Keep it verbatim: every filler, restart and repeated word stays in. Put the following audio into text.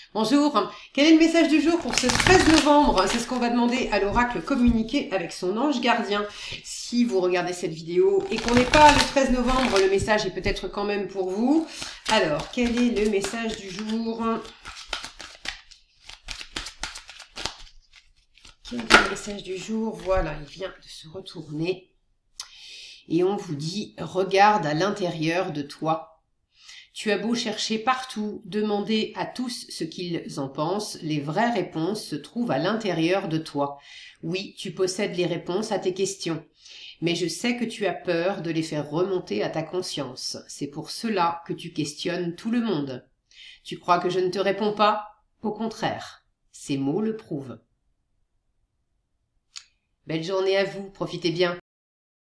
Bonjour, quel est le message du jour pour ce treize novembre? C'est ce qu'on va demander à l'oracle communiquer avec son ange gardien. Si vous regardez cette vidéo et qu'on n'est pas le treize novembre, le message est peut-être quand même pour vous. Alors, quel est le message du jour? Quel est le message du jour? Voilà, il vient de se retourner. Et on vous dit, regarde à l'intérieur de toi. Tu as beau chercher partout, demander à tous ce qu'ils en pensent, les vraies réponses se trouvent à l'intérieur de toi. Oui, tu possèdes les réponses à tes questions, mais je sais que tu as peur de les faire remonter à ta conscience. C'est pour cela que tu questionnes tout le monde. Tu crois que je ne te réponds pas? Au contraire, ces mots le prouvent. Belle journée à vous, profitez bien.